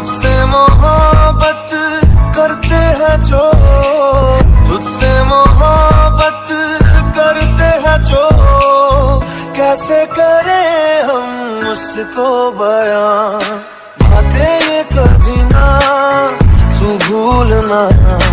तुझसे मोहब्बत करते हैं जो, तुझसे मोहब्बत करते हैं जो, कैसे करें हम उसको बयां। बातें ये कभी ना तू भूलना,